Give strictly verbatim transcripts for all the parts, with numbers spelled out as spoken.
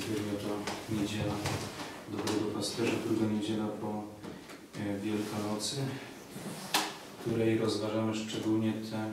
bezpośrednio to niedziela Dobrego Pasterza, druga niedziela po Wielkanocy, w której rozważamy szczególnie tę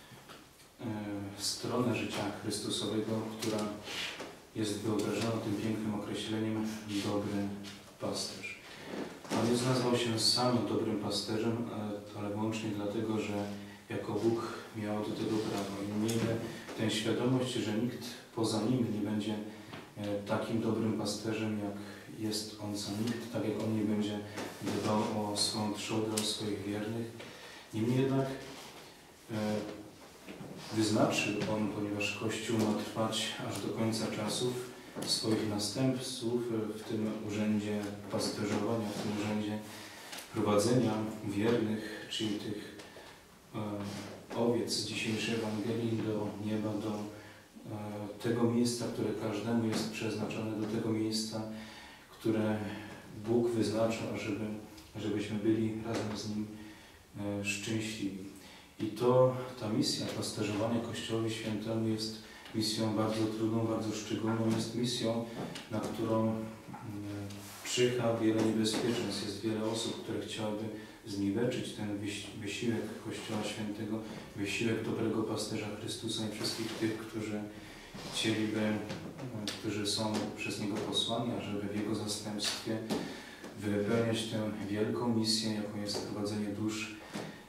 stronę życia Chrystusowego, która jest wyobrażona tym pięknym określeniem dobry pasterz. Pan Jezus nazwał się sam dobrym pasterzem, ale wyłącznie dlatego, że jako Bóg miał do tego prawo. I miejmy tę świadomość, że nikt poza Nim nie będzie takim dobrym pasterzem, jak jest On sam. Nikt, tak jak On, nie będzie dbał o swoją trzodę, o swoich wiernych. Niemniej jednak wyznaczył On, ponieważ Kościół ma trwać aż do końca czasów, swoich następców w tym urzędzie pasterzowania, w tym urzędzie prowadzenia wiernych, czyli tych e, owiec z dzisiejszej Ewangelii do nieba, do e, tego miejsca, które każdemu jest przeznaczone, do tego miejsca, które Bóg wyznaczył, ażeby, żebyśmy byli razem z Nim e, szczęśliwi. I to, ta misja pasterzowania Kościołowi Świętemu jest misją bardzo trudną, bardzo szczególną. Jest misją, na którą czyha wiele niebezpieczeństw. Jest wiele osób, które chciałyby zniweczyć ten wysiłek Kościoła Świętego, wysiłek dobrego pasterza Chrystusa i wszystkich tych, którzy chcieliby, którzy są przez Niego posłani, ażeby w Jego zastępstwie wypełniać tę wielką misję, jaką jest prowadzenie dusz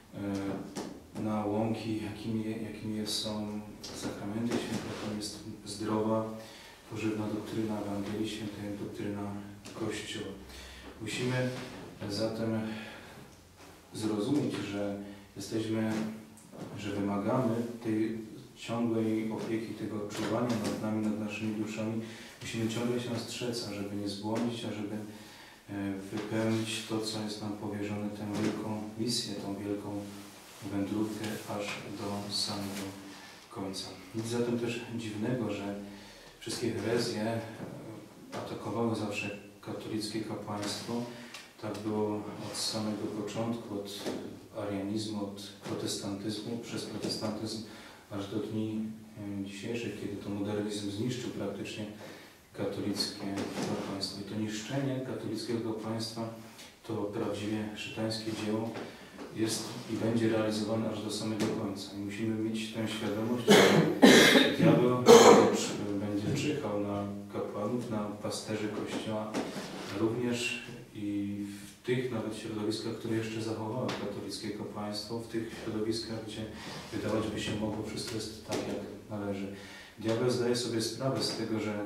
na łąki, jakimi, jakimi są sakramenty święte, jaką jest zdrowa, pożywna doktryna Ewangelii Świętej, doktryna Kościoła. Musimy zatem zrozumieć, że jesteśmy, że wymagamy tej ciągłej opieki, tego czuwania nad nami, nad naszymi duszami. Musimy ciągle się strzec, żeby nie zbłądzić, ażeby wypełnić to, co jest nam powierzone, tę wielką misję, tą wielką wędrówkę aż do samego końca. Nic zatem też dziwnego, że wszystkie herezje atakowały zawsze katolickie kapłaństwo. Tak było od samego początku, od arianizmu, od protestantyzmu, przez protestantyzm aż do dni dzisiejszych, kiedy to modernizm zniszczył praktycznie katolickie kapłaństwo. I to niszczenie katolickiego państwa to prawdziwie szatańskie dzieło jest i będzie realizowane aż do samego końca. I musimy mieć tę świadomość, że diabeł będzie czyhał na kapłanów, na pasterzy Kościoła, również i w tych nawet środowiskach, które jeszcze zachowały katolickie kapłaństwo, w tych środowiskach, gdzie wydawać by się mogło, wszystko jest tak, jak należy. Diabeł zdaje sobie sprawę z tego, że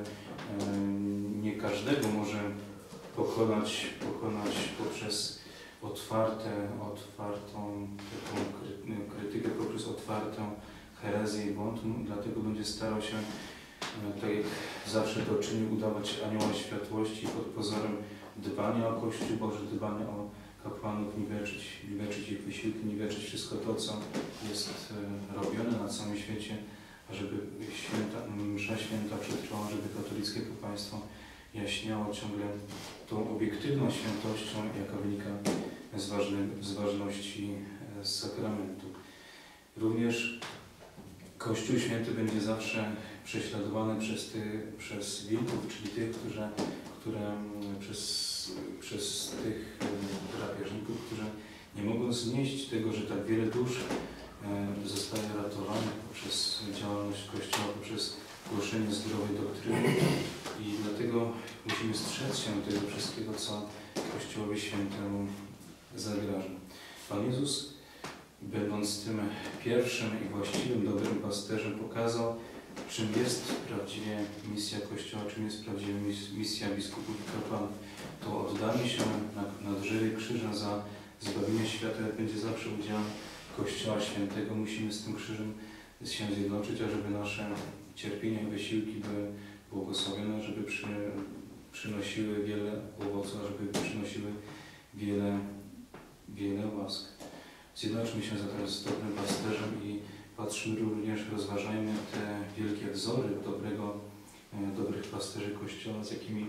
nie każdego może pokonać, pokonać poprzez otwarte, otwartą taką krytykę, poprzez otwartą herezję i błąd. Dlatego będzie starał się, tak jak zawsze to czyni, udawać anioła światłości pod pozorem dbania o Kościół Boży, dbania o kapłanów, niweczyć, niweczyć ich wysiłki, niweczyć wszystko to, co jest robione na całym świecie, ażeby święta, msza święta przetrwała, żeby katolickie kapłaństwo jaśniało ciągle tą obiektywną świętością, jaka wynika z, ważny, z ważności sakramentu. Również Kościół Święty będzie zawsze prześladowany przez, ty, przez wilków, czyli tych, którzy, które przez, przez tych drapieżników, którzy nie mogą znieść tego, że tak wiele dusz zostaje ratowanych poprzez działalność Kościoła, poprzez głoszenie zdrowej doktryny. I dlatego musimy strzec się tego wszystkiego, co Kościołowi Świętemu zagraża. Pan Jezus, będąc tym pierwszym i właściwym, dobrym pasterzem, pokazał, czym jest prawdziwie misja Kościoła, czym jest prawdziwa misja biskupów i kapłanów. To oddanie się na, na drzewie krzyża za zbawienie świata będzie zawsze udziałem Kościoła Świętego. Musimy z tym krzyżem się zjednoczyć, ażeby nasze cierpienia i wysiłki były błogosławione, żeby przy, przynosiły wiele owoców, żeby przynosiły wiele, wiele łask. Zjednoczmy się zatem z dobrym pasterzem i patrzmy również, rozważajmy te wielkie wzory dobrego, dobrych pasterzy Kościoła, z jakimi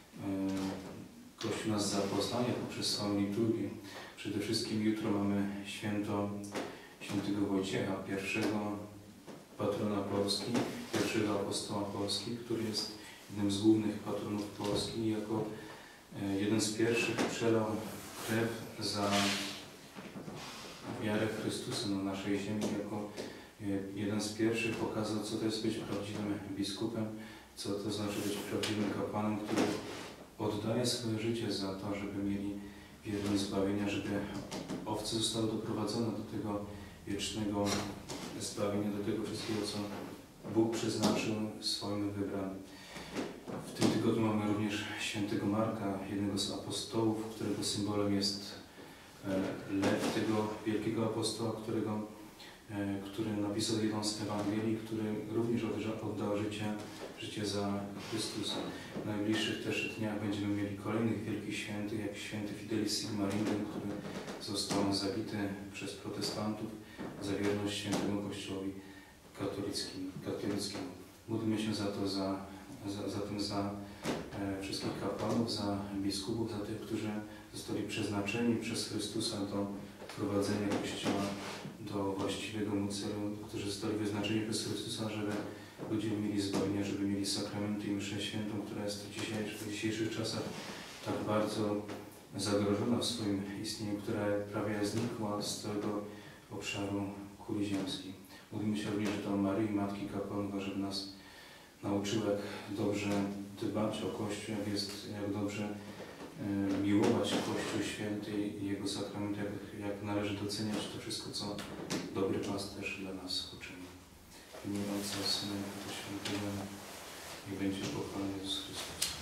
Kościół nas zapoznaje poprzez swoją liturgię. Przede wszystkim jutro mamy święto świętego Wojciecha, pierwszego patrona Polski, pierwszego apostoła Polski, który jest jednym z głównych patronów Polski, jako jeden z pierwszych przelał krew za wiarę Chrystusa na naszej ziemi, jako jeden z pierwszych pokazał, co to jest być prawdziwym biskupem, co to znaczy być prawdziwym kapłanem, który oddaje swoje życie za to, żeby mieli wierność zbawienia, żeby owce zostały doprowadzone do tego wiecznego zbawienia, do tego wszystkiego, co Bóg przeznaczył swoim wybranym. W tym tygodniu mamy również świętego Marka, jednego z apostołów, którego symbolem jest lew, tego wielkiego apostoła, którego, który napisał jedną z Ewangelii, który również oddał życie, życie za Chrystusa. W najbliższych też dniach będziemy mieli kolejnych wielkich świętych, jak święty Fidelis Sigmaringen, który został zabity przez protestantów za wierność świętemu Kościołowi katolickim, katolickiemu. Módlmy się za to, za, za, za tym za e, wszystkich kapłanów, za biskupów, za tych, którzy zostali przeznaczeni przez Chrystusa do prowadzenia Kościoła do właściwego mu celu, którzy zostali wyznaczeni przez Chrystusa, żeby ludzie mieli zbawienie, żeby mieli sakramenty i mszę świętą, która jest w dzisiejszych, w dzisiejszych czasach tak bardzo zagrożona w swoim istnieniu, która prawie znikła z całego obszaru kuli ziemskiej. Módlmy się również do Maryi, Matki Kapłanka, żeby nas nauczyła, jak dobrze dbać o Kościół, jak, jest, jak dobrze y, miłować Kościół Święty i Jego sakrament, jak, jak należy doceniać to wszystko, co dobry pasterz dla nas uczyni. W imię Ojca, Syna i Ducha Świętego, niech będzie pochwalony Jezus Chrystus.